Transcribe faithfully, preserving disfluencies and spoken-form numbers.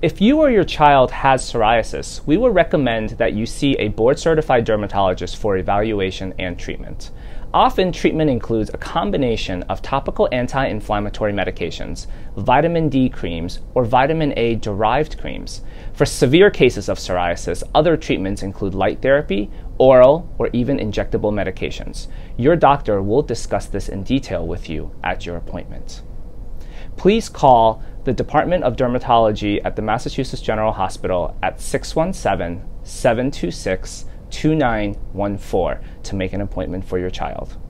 If you or your child has psoriasis, we would recommend that you see a board-certified dermatologist for evaluation and treatment. Often, treatment includes a combination of topical anti-inflammatory medications, vitamin D creams, or vitamin A-derived creams. For severe cases of psoriasis, other treatments include light therapy, oral, or even injectable medications. Your doctor will discuss this in detail with you at your appointment. Please call the Department of Dermatology at the Massachusetts General Hospital at six one seven, seven two six, two nine one four to make an appointment for your child.